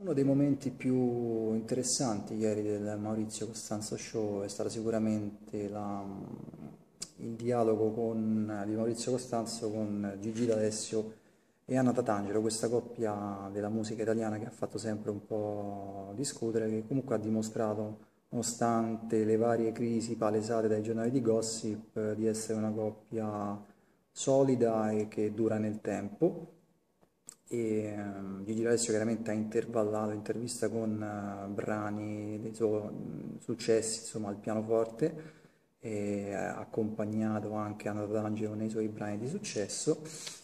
Uno dei momenti più interessanti ieri del Maurizio Costanzo Show è stato sicuramente il dialogo di Maurizio Costanzo con Gigi D'Alessio e Anna Tatangelo, questa coppia della musica italiana che ha fatto sempre un po' discutere, che comunque ha dimostrato, nonostante le varie crisi palesate dai giornali di gossip, di essere una coppia solida e che dura nel tempo. Gigi D'Alessio chiaramente ha intervallato intervista con brani dei suoi successi, insomma, al pianoforte, e ha accompagnato anche Anna D'Angelo nei suoi brani di successo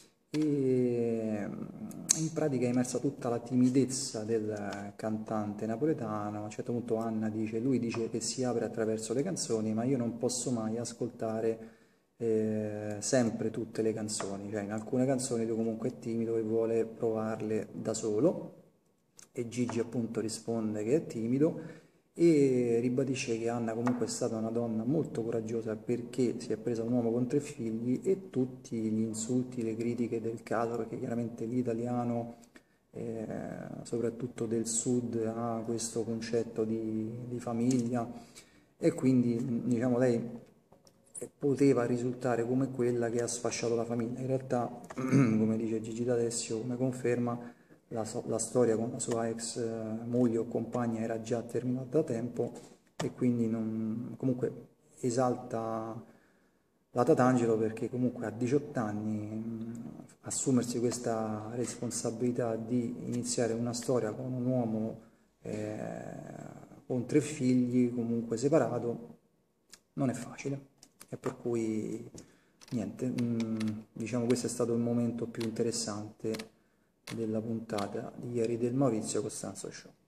e in pratica è emersa tutta la timidezza del cantante napoletano. A un certo punto Anna dice, lui dice che si apre attraverso le canzoni, ma io non posso mai ascoltare sempre tutte le canzoni, cioè in alcune canzoni lui comunque è timido e vuole provarle da solo e Gigi appunto risponde che è timido e ribadisce che Anna comunque è stata una donna molto coraggiosa perché si è presa un uomo con 3 figli e tutti gli insulti, le critiche del caso, perché chiaramente l'italiano, soprattutto del sud, ha questo concetto di famiglia e quindi diciamo lei poteva risultare come quella che ha sfasciato la famiglia. In realtà, come dice Gigi D'Alessio, come conferma, la storia con la sua ex moglie o compagna era già terminata da tempo e quindi comunque esalta la Tatangelo perché comunque a 18 anni assumersi questa responsabilità di iniziare una storia con un uomo con 3 figli comunque separato non è facile e per cui niente, diciamo questo è stato il momento più interessante della puntata di ieri del Maurizio Costanzo Show.